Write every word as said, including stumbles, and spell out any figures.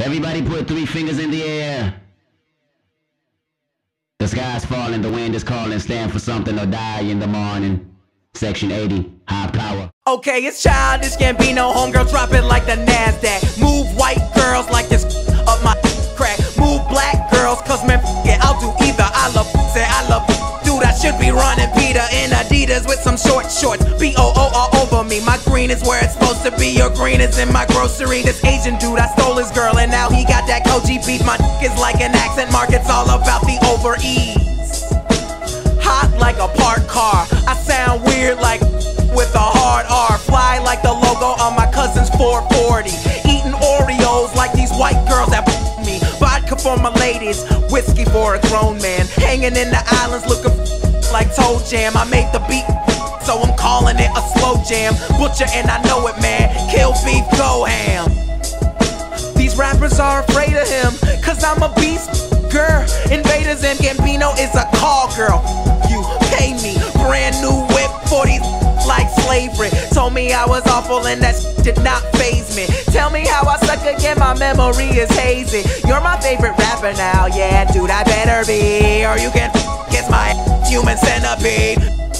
Everybody put three fingers in the air. The sky's falling, the wind is calling. Stand for something or die in the morning. Section eighty, high power. Okay, it's Childish Gambino. Homegirl, drop it like the NASDAQ. Move white girls like this up my crack. Move black girls, cause man, yeah, I'll do either. I love, say I love. Dude, I should be running Peter in Adidas with some short shorts. B O O all over me. My green is where it's supposed to be. Your green is in my grocery. This Asian dude, I stole his girl, and now he got that Koji beef. My is like an accent mark. It's all about the over ease. Hot like a parked car. I sound weird like with a hard R. Fly like the logo on my cousin's four forty. Eating Oreos like these white girls that me. Vodka for my ladies, whiskey for a grown man. Hanging in the islands looking like Toe Jam. I made the beat, so I'm calling it a slow jam. Butcher and I know it, man. Kill beef, go ham. These rappers are afraid of him, cause I'm a beast, girl. Invaders and Gambino is a call girl. You pay me, brand new whip for these like slavery. Told me I was awful and that did not faze me. Tell me how I suck again, my memory is hazy. You're my favorite rapper now, yeah, dude, I better be. Or you can kiss my human centipede.